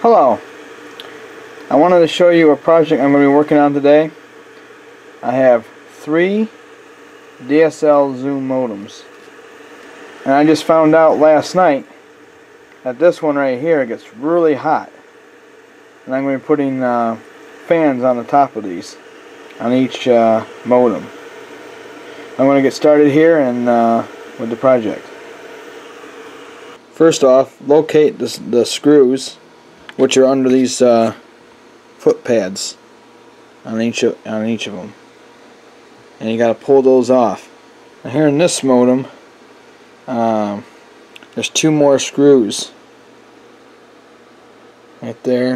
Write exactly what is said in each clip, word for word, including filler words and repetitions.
Hello. I wanted to show you a project I'm going to be working on today. I have three D S L Zoom modems. And I just found out last night that this one right here gets really hot. And I'm going to be putting uh, fans on the top of these, on each uh, modem. I'm going to get started here and uh, with the project. First off, locate the, the screws which are under these uh, foot pads on each of, on each of them, and you got to pull those off. Now here in this modem, um, there's two more screws right there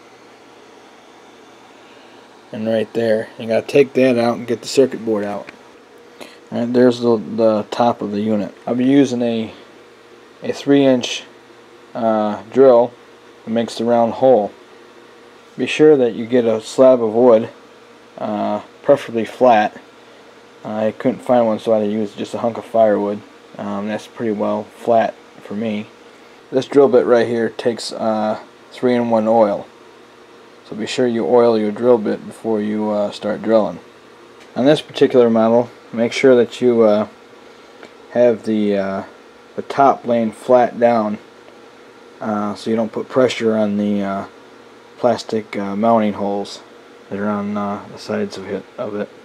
and right there. You got to take that out and get the circuit board out. Alright, there's the, the top of the unit. I'll be using a a three inch uh, drill that makes the round hole. Be sure that you get a slab of wood, uh, preferably flat. uh, I couldn't find one, so I had to use just a hunk of firewood. Um, that's pretty well flat for me. This drill bit right here takes uh, three in one oil, so be sure you oil your drill bit before you uh, start drilling. On this particular model, make sure that you uh, have the uh, the top laying flat down, uh, so you don't put pressure on the uh, plastic uh, mounting holes that are on uh, the sides of it. Of it.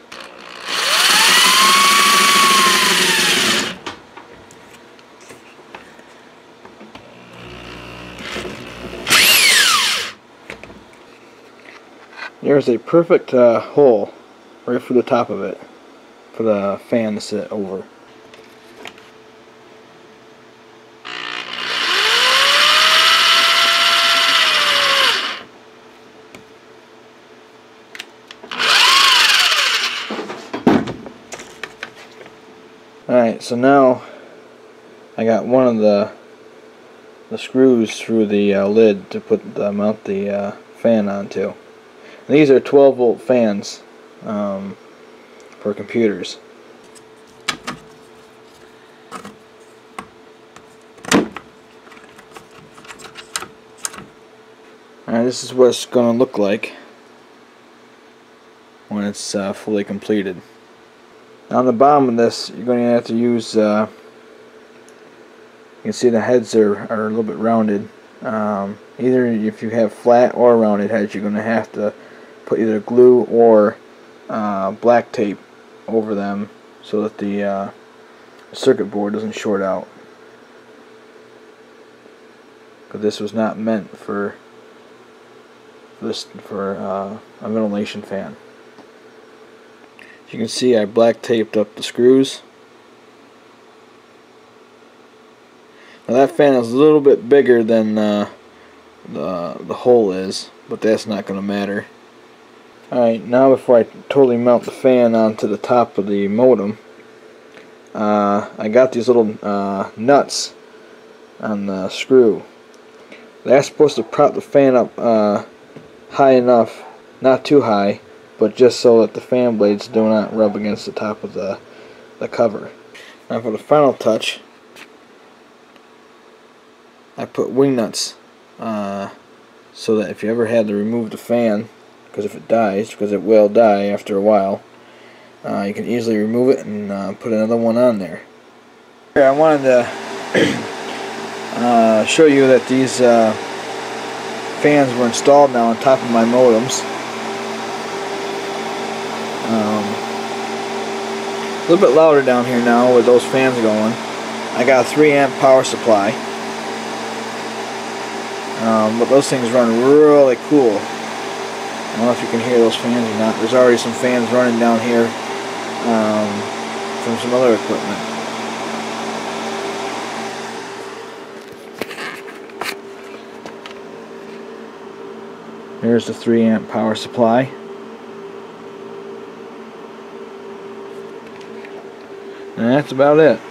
There's a perfect uh, hole right for the top of it, for the fan to sit over. Alright, so now I got one of the the screws through the uh, lid to put the, mount the uh, fan onto. And these are twelve volt fans um, for computers. Alright, this is what it's going to look like when it's uh, fully completed. On the bottom of this, you're going to have to use, uh, you can see the heads are, are a little bit rounded. Um, either if you have flat or rounded heads, you're going to have to put either glue or uh, black tape over them so that the uh, circuit board doesn't short out. Because this was not meant for, for, this, for uh, a ventilation fan. You can see I black taped up the screws. Now that fan is a little bit bigger than uh, the, the hole is, but that's not going to matter. Alright, now before I totally mount the fan onto the top of the modem, uh, I got these little uh, nuts on the screw. That's supposed to prop the fan up uh, high enough, not too high, but just so that the fan blades do not rub against the top of the, the cover. Now for the final touch, I put wing nuts uh, so that if you ever had to remove the fan, because if it dies, because it will die after a while, uh, you can easily remove it and uh, put another one on there. Here, I wanted to uh, show you that these uh, fans were installed now on top of my modems. Um, a little bit louder down here now with those fans going. I got a three amp power supply, um, but those things run really cool. I don't know if you can hear those fans or not. There's already some fans running down here um, from some other equipment. There's the three amp power supply. And that's about it.